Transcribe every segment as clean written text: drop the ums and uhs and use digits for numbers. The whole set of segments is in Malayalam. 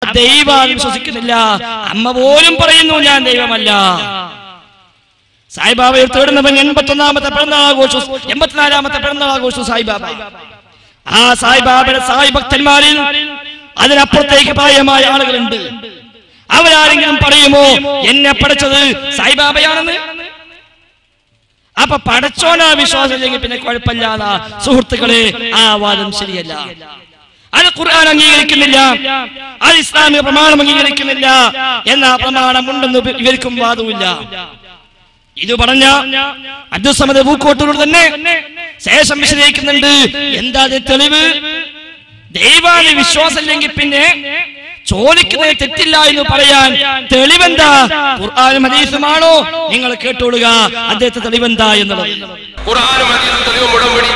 ദൈവം വിശ്വസിക്കുന്നില്ല. അമ്മ പോലും പറയുന്നു ഞാൻ ദൈവമല്ല. സായിബാബയെ തേടുന്നവൻ 81ാമത്തെ പിറന്നാൾ ആഘോഷിച്ചു, 84ാമത്തെ പിറന്നാൾ ആഘോഷിച്ചു സായിബാബ. ആ സായിബാബയുടെ സായി ഭക്തന്മാരിൽ അതിനപ്പുറത്തേക്ക് പ്രായമായ ആളുകളുണ്ട്. അവരാരെങ്കിലും പറയുമോ എന്നെ പഠിച്ചത് സായിബാബയാണെന്ന്? അപ്പൊ പടച്ചോനാ വിശ്വാസം ഇല്ലെങ്കിൽ പിന്നെ കുഴപ്പമില്ല. സുഹൃത്തുക്കളെ, ആ വാദം ശരിയല്ല. അത് ഖുർആൻ അംഗീകരിക്കുന്നില്ല, അത് ഇസ്ലാമിക പ്രമാണം അംഗീകരിക്കുന്നില്ല. എന്നാ പ്രമാണം ഉണ്ടെന്ന് ഇവർക്കും വാദമില്ല. ഇത് പറഞ്ഞ അബ്ദുസ്സമദ് പൂക്കോട്ടൂർ തന്നെ ശേഷം വിശദീകരിക്കുന്നുണ്ട്. എന്താ തെളിവ്? ദൈവാന് വിശ്വാസം ഇല്ലെങ്കിൽ പിന്നെ ചോദിക്കുന്നത് തെറ്റില്ല എന്ന് പറയാൻ തെളിവെന്താ? ഖുർആനും ഹദീസുമാണോ? നിങ്ങൾ കേട്ടോളുക അദ്ദേഹത്തെ തെളിവെന്താ എന്നുള്ളത്. ഖുർആനും ഹദീസും തെളിവ് മുടമ്പടി.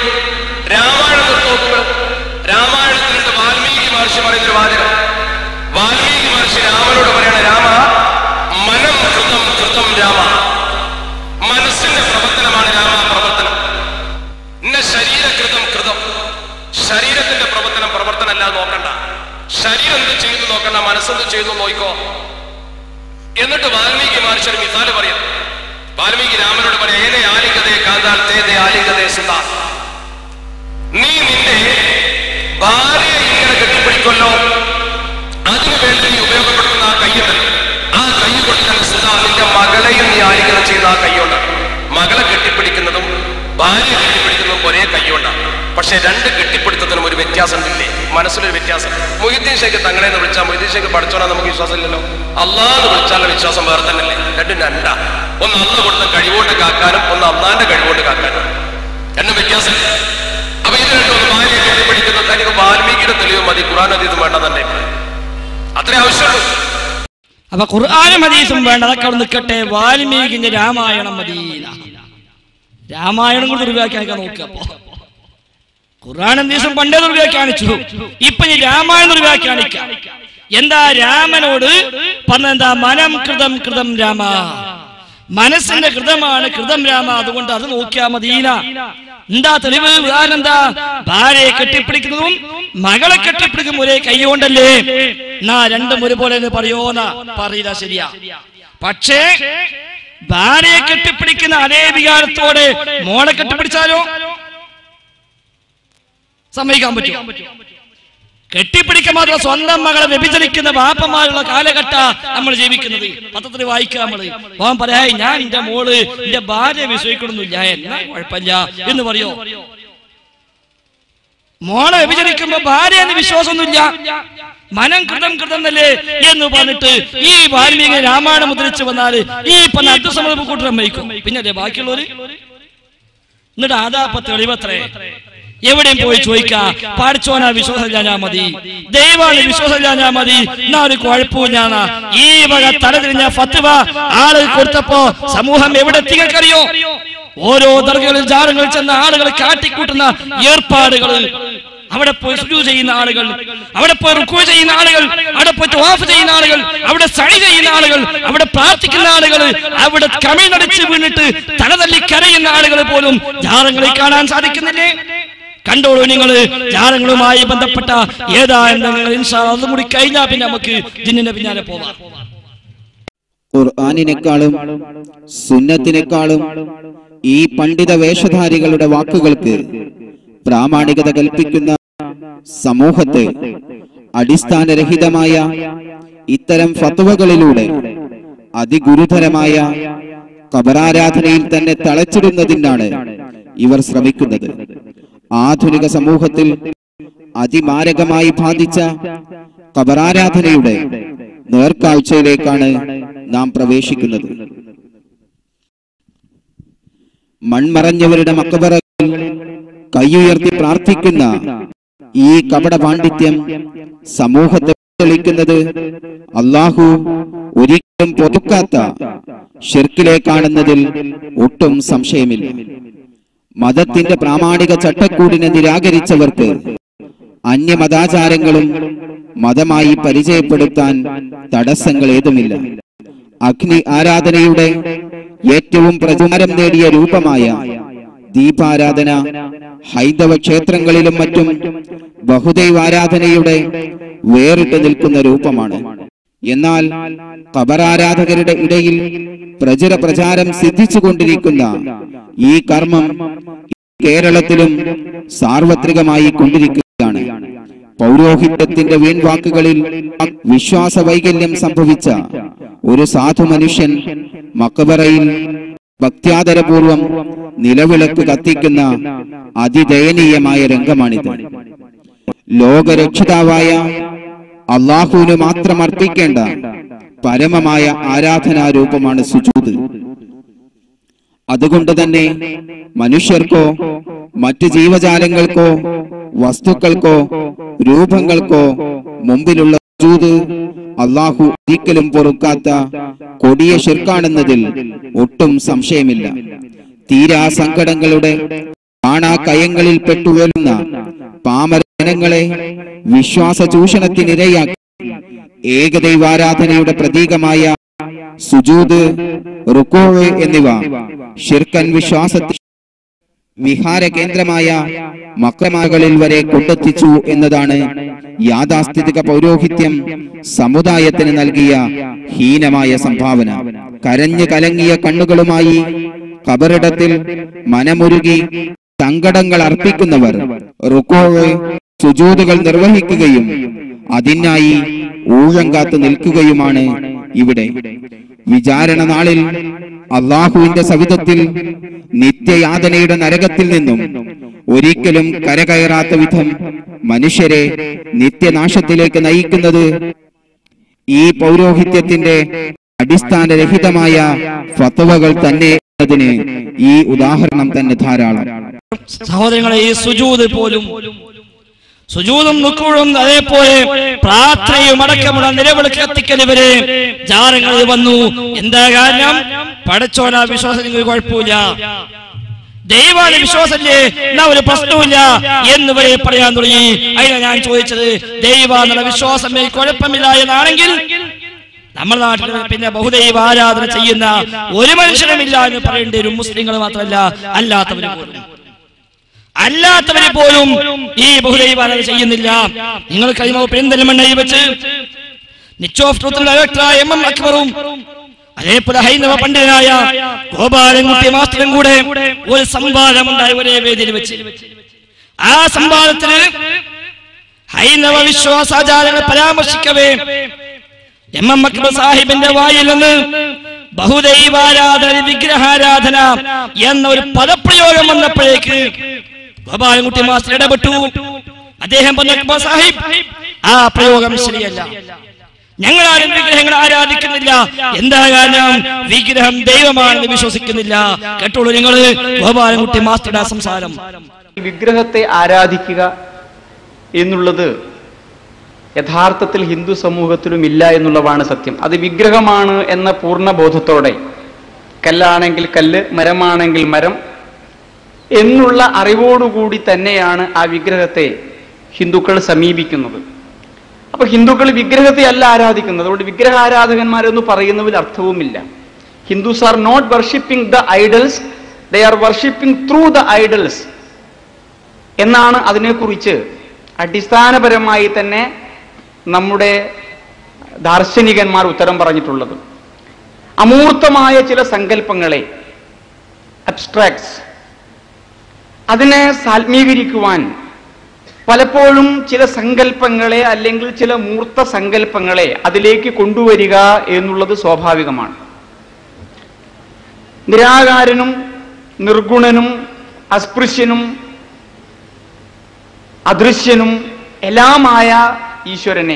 രാമായണത്തിലുണ്ട് വാൽമീകി മഹർഷി പറയുന്നൊരു വാചകം. വാൽമീകി മഹർഷി രാമനോട് പറയണ, രാമ മനം കൃതം കൃതം രാമ, മനസ്സിന്റെ പ്രവർത്തനമാണ് രാമ പ്രവർത്തനം. ഇന്ന ശരീരകൃതം കൃതം, ശരീരത്തിന്റെ പ്രവർത്തനമല്ല നോക്കണ്ട. ശരീരം എന്ത് ചെയ്തു നോക്കണ്ട, മനസ്സെന്ത് ചെയ്തു നോക്കോ. എന്നിട്ട് വാൽമീകി മഹർഷി ഒരു മിസാല് പറയാം. വാൽമീകി രാമനോട് പറയാം, ഏനെ ആലിംഗതയെ കാന്താൽ തേതെ ആലിംഗതയെ സുതാ. നീ നിന്റെ ഭാര്യയെ ഇങ്ങനെ കെട്ടിപ്പിടിക്കൊല്ലോ, അതിനു വേണ്ടി നീ ഉപയോഗപ്പെടുത്തുന്ന ആ കയ്യുണ്ടല്ലോ, ആ കൈ കൊണ്ട് തന്നെ സുതാ നിന്റെ മകളെയും നീ ആലിംഗനം ചെയ്യുന്ന ആ കൈയുണ്ട്. മകളെ കെട്ടിപ്പിടിക്കുന്നതും ഭാര്യ കെട്ടിപ്പിടിക്കുന്നതും ഒരേ കൈയുണ്ടാണ്. പക്ഷെ രണ്ട് കെട്ടിപ്പിടുത്തത്തിനും ഒരു വ്യത്യാസം ഇല്ലേ? മനസ്സിലൊരു വ്യത്യാസം. മൊയ്തീൻ ഷേഖ് തങ്ങളെ എന്ന് വിളിച്ചാൽ മൊയ്തീൻ ഷേഖ് പഠിച്ചോളാൻ നമുക്ക് വിശ്വാസം ഇല്ലല്ലോ. അള്ളാന്ന് വിളിച്ചാലുള്ള വിശ്വാസം വേറെ തന്നെയല്ലേ? രണ്ടും രണ്ടാ. ഒന്ന് അള്ള കൊടുത്ത കഴിവുകൊണ്ട് കാക്കാനും ഒന്ന് അള്ളാന്റെ കഴിവുകൊണ്ട് കാക്കാനും രണ്ടും വ്യത്യാസം. അപ്പൊ ഇത് രണ്ടും ഒന്ന് ഭാര്യയെ കെട്ടിപ്പിടിക്കുന്ന കാര്യം വാൽമീകിയുടെ തെളിവ് മതി, ഖുർആൻ ഹദീസും വേണ്ട തന്നെ, അത്രേ ആവശ്യമുള്ളൂ. അപ്പൊ ഖുർആനും ഹദീസും വേണ്ട, അതൊക്കെ അവിടെ നിൽക്കട്ടെ. വാൽമീകിന്റെ രാമായണം മതി. രാമായണം കൊണ്ട് ദുർവ്യാഖ്യാനിക്കാൻ നോക്കുക. അപ്പൊ ഖുർആൻ ഹദീസും പണ്ടേ ദുർവ്യാഖ്യാനിച്ചു, ഇപ്പൊ ഈ രാമായണം ദുർവ്യാഖ്യാനിക്കാം. എന്താ രാമനോട് പറഞ്ഞെന്താ? മനം കൃതം കൃതം രാമ, മനസ്സിന്റെ കൃതമാണ് കൃതം രാമ, അതുകൊണ്ട് അത് നോക്കിയാ മദീന. എന്താ തെളിവ്? ഉദാഹരണം എന്താ? ഭാര്യയെ കെട്ടിപ്പിടിക്കുന്നതും മകളെ കെട്ടിപ്പിടിക്കും ഒരേ കൈകൊണ്ടല്ലേ? എന്നാ രണ്ടും ഒരുപോലെ പറയോന്നാ? പറയില്ല, ശരിയാ. പക്ഷേ ഭാര്യയെ കെട്ടിപ്പിടിക്കുന്ന അതേ വികാരത്തോടെ മോളെ കെട്ടിപ്പിടിച്ചാലോ സമ്മതിക്കാൻ പറ്റും? കെട്ടിപ്പിടിക്കാൻ മാത്രം സ്വന്തം മകളെ വ്യഭിചരിക്കുന്ന ബാപ്പന്മാരുള്ള കാലഘട്ട നമ്മൾ ജീവിക്കുന്നത്. പത്രത്തിൽ വായിക്കാം നമ്മള്. പോകാൻ പറയാ, ഞാൻ എന്റെ മോള് എന്റെ ഭാര്യ വിശ്വസിക്കണമെന്നില്ല, എന്നാ കുഴപ്പമില്ല എന്ന് പറയോ? മോളെ വ്യഭിചരിക്കുമ്പോ ഭാര്യ എന്ന് വിശ്വാസമൊന്നുമില്ല, മനം കൃതം കൃതം എന്നല്ലേ എന്ന് പറഞ്ഞിട്ട് ഈ വാൽമീകി രാമായണം മുദ്രിച്ച് വന്നാല് ഈ പറഞ്ഞ അബ്ദുസ്സമദ് കൂട്ടർ അമ്മയ്ക്കും പിന്നെ ബാക്കിയുള്ളവര്. എന്നിട്ട് ആദാപ്പ തെളിവത്രേ. എവിടെയും പോയി ചോദിക്കാ, പഠിച്ചോനാ വിശ്വാസമില്ലാഞ്ഞാ മതി, ദൈവമാണ് വിശ്വാസമില്ലാഞ്ഞാ മതി, എന്നാ ഒരു കുഴപ്പമില്ല. ഈ വക തലതിരിഞ്ഞ ഫത്വ ആള് കൊടുത്തപ്പോ സമൂഹം എവിടെ എത്തിക്കറിയോ? ഓരോ ദർഗകളിൽ ജാറങ്ങളിൽ ചെന്ന ആളുകൾ കാട്ടിക്കൂട്ടുന്ന ഏർപ്പാടുകൾ, അവിടെ പോയി സുജൂദ് ചെയ്യുന്ന ആളുകൾ, അവിടെ പോയി റുക്കൂ ചെയ്യുന്ന ആളുകൾ, അവിടെ പോയി തവാഫ് ചെയ്യുന്ന ആളുകൾ, അവിടെ സഅയ് ചെയ്യുന്ന ആളുകൾ, അവിടെ പ്രാർത്ഥിക്കുന്ന ആളുകൾ, അവിടെ കമിഴ്ന്നടിച്ച് വീണിട്ട് തലതല്ലി കരയുന്ന ആളുകൾ പോലും ജാറങ്ങളിൽ കാണാൻ സാധിക്കുന്നില്ലേ? കണ്ടോളൂ നിങ്ങൾ. ജാറങ്ങളുമായി ബന്ധപ്പെട്ട ഏതാ എന്തെങ്കിലും ഇൻഷാ അല്ലാഹ് അതും കൂടി കഴിഞ്ഞാൽ പിന്നെ നമുക്ക് ജിന്നിന്റെ പിന്നാലെ പോവാം. ഖുർആനിനേക്കാളും സുന്നത്തിനേക്കാളും ഈ പണ്ഡിത വേഷധാരികളുടെ വാക്കുകൾക്ക് പ്രാമാണികത കൽപ്പിക്കുന്ന സമൂഹത്തെ അടിസ്ഥാനരഹിതമായ ഇത്തരം ഫത്വകളിലൂടെ അതിഗുരുതരമായ ഖബറാരാധനയിൽ തന്നെ തളച്ചിടുന്നതിനാണ് ഇവർ ശ്രമിക്കുന്നത്. ആധുനിക സമൂഹത്തിൽ അതിമാരകമായി ബാധിച്ച ഖബറാരാധനയുടെ നേർക്കാഴ്ചയിലേക്കാണ് നാം പ്രവേശിക്കുന്നത്. മൺമറഞ്ഞവരുടെ മക്ബറയിൽ കൈയുയർത്തി പ്രാർത്ഥിക്കുന്ന ഈ കപട പാണ്ഡിത്യം സമൂഹത്തെ തെളിക്കുന്നത് അല്ലാഹു ഒരിക്കലും പൊതുക്കാത്ത ശിർക്കിലേക്കാണെന്നതിൽ ഒട്ടും സംശയമില്ല. മതത്തിന്റെ പ്രാമാണിക ചട്ടക്കൂടിനെ നിരാകരിച്ചവർക്ക് അന്യമതാചാരങ്ങളും മതമായി പരിചയപ്പെടുത്താൻ തടസ്സങ്ങൾ ഏതുമില്ല. അഗ്നി ആരാധനയുടെ ഏറ്റവും പ്രചാരം നേടിയ രൂപമായ ദീപാരാധന ഹൈന്ദവ ക്ഷേത്രങ്ങളിലും മറ്റും ബഹുദൈവാരാധനയുടെ വേറിട്ട് നിൽക്കുന്ന രൂപമാണ്. എന്നാൽ ഖബറാരാധകരുടെ ഇടയിൽ പ്രചാരം സിദ്ധിച്ചുകൊണ്ടിരിക്കുന്ന ഈ കർമ്മം കേരളത്തിലും സാർവത്രികമായി കൊണ്ടിരിക്കുകയാണ്. പൗരോഹിത്യത്തിന്റെ വീൺവാക്കുകളിൽ വിശ്വാസ വൈകല്യം സംഭവിച്ച ഒരു സാധു മനുഷ്യൻ മക്ബറയിൽ ഭക്ത്യാദരപൂർവം നിലവിളക്ക് കത്തിക്കുന്ന അതിദയനീയമായ രംഗമാണിത്. ലോകരക്ഷിതാവായ അള്ളാഹുവിന് മാത്രം അർപ്പിക്കേണ്ട പരമമായ ആരാധനാരൂപമാണ് സുജൂദ്. അതുകൊണ്ട് തന്നെ മനുഷ്യർക്കോ മറ്റ് ജീവജാലങ്ങൾക്കോ വസ്തുക്കൾക്കോ രൂപങ്ങൾക്കോ മുമ്പിലുള്ള സുജൂദ് അള്ളാഹു ഒരിക്കലും പൊറുക്കാത്ത കൊടിയ ശിർക്കാണെന്നതിൽ ഒട്ടും സംശയമില്ല. തീരാ സങ്കടങ്ങളുടെ കാണാക്കയങ്ങളിൽ പെട്ടുവരുന്ന പാമരജനങ്ങളെ വിശ്വാസ ചൂഷണത്തിനിരയാക്കി ഏകദൈവാരാധനയുടെ പ്രതീകമായ സുജൂദ്, റുകൂഅ് എന്നിവ ശിർക്കൻ വിശ്വാസത്തിൽ വിഹാര കേന്ദ്രമായ മക്രമകളിൽ വരെ കൊണ്ടെത്തിച്ചു എന്നതാണ് യാഥാസ്ഥിതിക പൗരോഹിത്യം സമുദായത്തിന് നൽകിയ ഹീനമായ സംഭാവന. കരഞ്ഞു കലങ്ങിയ കണ്ണുകളുമായി ഖബറിടത്തിൽ മനമുരുകി സങ്കടങ്ങൾ അർപ്പിക്കുന്നവർ റുകൂഅ്, സുജൂദുകൾ നിർവഹിക്കുകയും അതിനായി ഊഴം കാത്തു നിൽക്കുകയുമാണ് ഇവിടെ. വിചാരണ നാളിൽ അള്ളാഹുവിന്റെ സവിധത്തിൽ നിത്യയാതനയുടെ നരകത്തിൽ നിന്നും ഒരിക്കലും കരകയറാത്ത വിധം മനുഷ്യരെ നിത്യനാശത്തിലേക്ക് നയിക്കുന്നത് ഈ പൗരോഹിത്യത്തിന്റെ അടിസ്ഥാനരഹിതമായ ഫത്വകൾ തന്നെ എന്നതിന് ഈ ഉദാഹരണം തന്നെ ധാരാളം. സഹോദരങ്ങളെ, ഈ സുജൂദ് പോലും, സുജൂദും റുകൂഉം അതേപോലെ പ്രാർത്ഥനയും അടക്കമുള്ള നിലവിളക്ക് കത്തിക്കൽ വരെ ജാരങ്ങളിൽ വന്നു. എന്താ കാരണം? പടച്ചോന വിശ്വാസം നിങ്ങൾക്ക് കുഴപ്പമില്ല, ദൈവാന വിശ്വാസല്ലേ, എന്നാ ഒരു പ്രശ്നമില്ല എന്ന് വരെ പറയാൻ തുടങ്ങി. അതിനാ ഞാൻ ചോദിച്ചത്, ദൈവാന്നുള്ള വിശ്വാസം കുഴപ്പമില്ല എന്നാണെങ്കിൽ നമ്മുടെ നാട്ടിൽ പിന്നെ ബഹുദൈവ ആരാധന ചെയ്യുന്ന ഒരു മനുഷ്യനുമില്ല എന്ന് പറയേണ്ടി വരും. മുസ്ലിങ്ങൾ മാത്രമല്ല, അല്ലാത്തവരെ പോലും ഈ ബഹുദൈവ ആരാധന ചെയ്യുന്നില്ല. നിങ്ങൾ കഴിയുമ്പോൾ പെരിന്തൽമണ്ണയിൽ വെച്ച് നിച്ച് ഓഫ് ട്രൂത്ത് ഡയറക്ടറായ MM അക്ബറും അതേപോലെ ഹൈന്ദവ പണ്ഡിതനായ ഗോപാലൻകുട്ടി മാസ്റ്ററും കൂടെ ഒരു സംവാദമുണ്ടായി ഒരേ വേദിയിൽ വെച്ച്. ആ സംവാദത്തിന് ഹൈന്ദവ വിശ്വാസാചാരങ്ങൾ പരാമർശിക്കവേ MM അക്ബർ സാഹിബിന്റെ വായിൽ നിന്ന് ബഹുദൈവാരാധന, വിഗ്രഹാരാധന എന്ന ഒരു പദപ്രയോഗം വന്നപ്പോഴേക്ക് ഗോപാലൻകുട്ടി മാസ്റ്റർ ഇടപെട്ടു. അദ്ദേഹം പറഞ്ഞു, അക്ബർ സാഹിബ്, ആ പ്രയോഗം ശരിയല്ല, ഞങ്ങൾ ആരും വിഗ്രഹങ്ങൾ ആരാധിക്കുന്നില്ല. എന്താ കാരണം? വിഗ്രഹം ദൈവമാണെന്ന് വിശ്വസിക്കുന്നില്ല. കേട്ടോളൂ നിങ്ങൾ ഗോപാലൻകുട്ടി മാസ്റ്ററുടെ സംസാരം. വിഗ്രഹത്തെ ആരാധിക്കുക എന്നുള്ളത് യഥാർത്ഥത്തിൽ ഹിന്ദു സമൂഹത്തിലും ഇല്ല എന്നുള്ളതാണ് സത്യം. അത് വിഗ്രഹമാണ് എന്ന പൂർണ്ണ ബോധത്തോടെ, കല്ലാണെങ്കിൽ കല്ല്, മരമാണെങ്കിൽ മരം എന്നുള്ള അറിവോടുകൂടി തന്നെയാണ് ആ വിഗ്രഹത്തെ ഹിന്ദുക്കൾ സമീപിക്കുന്നത്. അപ്പൊ ഹിന്ദുക്കൾ വിഗ്രഹത്തെ അല്ല ആരാധിക്കുന്നത്. അതുകൊണ്ട് വിഗ്രഹാരാധകന്മാരെന്ന് പറയുന്നതിൽ അർത്ഥവുമില്ല. Hindus are not worshipping the idols, they are worshipping through the idols എന്നാണ് അതിനെക്കുറിച്ച് അടിസ്ഥാനപരമായി തന്നെ നമ്മുടെ ദാർശനികന്മാർ ഉത്തരം പറഞ്ഞിട്ടുള്ളത്. അമൂർത്തമായ ചില സങ്കല്പങ്ങളെ, അബ്സ്ട്രാക്ട്സ്, അതിനെ സാത്മീകരിക്കുവാൻ പലപ്പോഴും ചില സങ്കല്പങ്ങളെ അല്ലെങ്കിൽ ചില മൂർത്ത സങ്കല്പങ്ങളെ അതിലേക്ക് കൊണ്ടുവരിക എന്നുള്ളത് സ്വാഭാവികമാണ്. നിരാകാരനും നിർഗുണനും അസ്പൃശ്യനും അദൃശ്യനും എല്ലാമായ ഈശ്വരനെ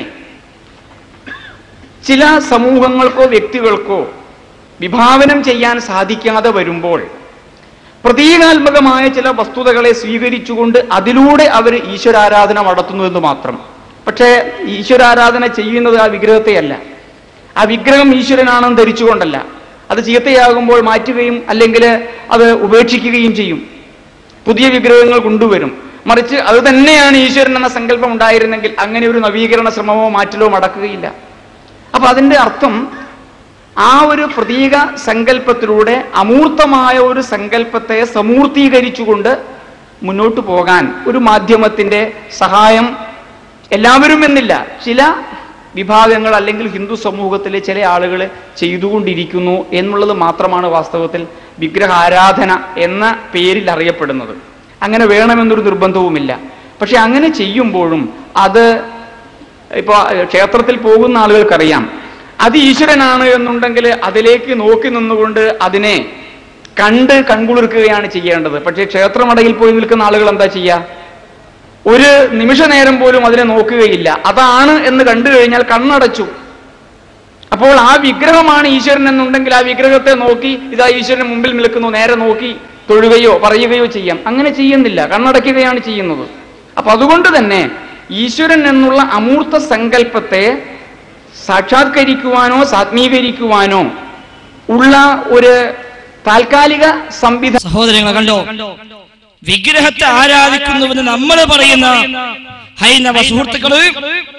ചില സമൂഹങ്ങൾക്കോ വ്യക്തികൾക്കോ വിഭാവനം ചെയ്യാൻ സാധിക്കാതെ വരുമ്പോൾ പ്രതീകാത്മകമായ ചില വസ്തുതകളെ സ്വീകരിച്ചുകൊണ്ട് അതിലൂടെ അവർ ഈശ്വരാരാധന നടത്തുന്നുവെന്ന് മാത്രം. പക്ഷേ ഈശ്വരാരാധന ചെയ്യുന്നത് ആ വിഗ്രഹത്തെയല്ല, ആ വിഗ്രഹം ഈശ്വരനാണെന്ന് ധരിച്ചുകൊണ്ടല്ല. അത് ചീത്തയാകുമ്പോൾ മാറ്റുകയും അല്ലെങ്കിൽ അത് ഉപേക്ഷിക്കുകയും ചെയ്യും, പുതിയ വിഗ്രഹങ്ങൾ കൊണ്ടുവരും. മറിച്ച് അത് തന്നെയാണ് ഈശ്വരൻ എന്ന സങ്കല്പം ഉണ്ടായിരുന്നെങ്കിൽ അങ്ങനെ ഒരു നവീകരണ ശ്രമമോ മാറ്റലോ നടക്കുകയില്ല. അപ്പൊ അതിന്റെ അർത്ഥം ആ ഒരു പ്രതീക സങ്കല്പത്തിലൂടെ അമൂർത്തമായ ഒരു സങ്കല്പത്തെ സമൂർത്തീകരിച്ചുകൊണ്ട് മുന്നോട്ട് പോകാൻ ഒരു മാധ്യമത്തിന്റെ സഹായം എല്ലാവരും എന്നില്ല, ചില വിഭാഗങ്ങൾ അല്ലെങ്കിൽ ഹിന്ദു സമൂഹത്തിലെ ചില ആളുകൾ ചെയ്തുകൊണ്ടിരിക്കുന്നു എന്നുള്ളത് മാത്രമാണ് വാസ്തവത്തിൽ വിഗ്രഹ ആരാധന എന്ന പേരിൽ അറിയപ്പെടുന്നത്. അങ്ങനെ വേണമെന്നൊരു നിർബന്ധവുമില്ല. പക്ഷെ അങ്ങനെ ചെയ്യുമ്പോഴും അത് ഇപ്പോൾ ക്ഷേത്രത്തിൽ പോകുന്ന ആളുകൾക്കറിയാം, അത് ഈശ്വരനാണ് എന്നുണ്ടെങ്കിൽ അതിലേക്ക് നോക്കി നിന്നുകൊണ്ട് അതിനെ കൺകുളിർക്കുകയാണ് ചെയ്യേണ്ടത്. പക്ഷേ ക്ഷേത്രമടയിൽ പോയി നിൽക്കുന്ന ആളുകൾ എന്താ ചെയ്യുക? ഒരു നിമിഷ നേരം പോലും അതിനെ നോക്കുകയില്ല. അതാണ് എന്ന് കണ്ടു കഴിഞ്ഞാൽ കണ്ണടച്ചു. അപ്പോൾ ആ വിഗ്രഹമാണ് ഈശ്വരൻ എന്നുണ്ടെങ്കിൽ ആ വിഗ്രഹത്തെ നോക്കി ഇതാ ഈശ്വരന് മുമ്പിൽ നിൽക്കുന്നു, നേരെ നോക്കി തൊഴുകയോ പറയുകയോ ചെയ്യാം. അങ്ങനെ ചെയ്യുന്നില്ല, കണ്ണടയ്ക്കുകയാണ് ചെയ്യുന്നത്. അപ്പൊ അതുകൊണ്ട് തന്നെ ഈശ്വരൻ എന്നുള്ള അമൂർത്ത സങ്കല്പത്തെ സാക്ഷാത്കരിക്കുവാനോ സാത്മീകരിക്കുവാനോ ഉള്ള ഒരു താൽക്കാലിക സംവിധാനം. സഹോദരങ്ങളെ കണ്ടോ, വിഗ്രഹത്തെ ആരാധിക്കുന്നുവെന്ന് നമ്മൾ പറയുന്ന ഹൈന്ദവ സുഹൃത്തുക്കള്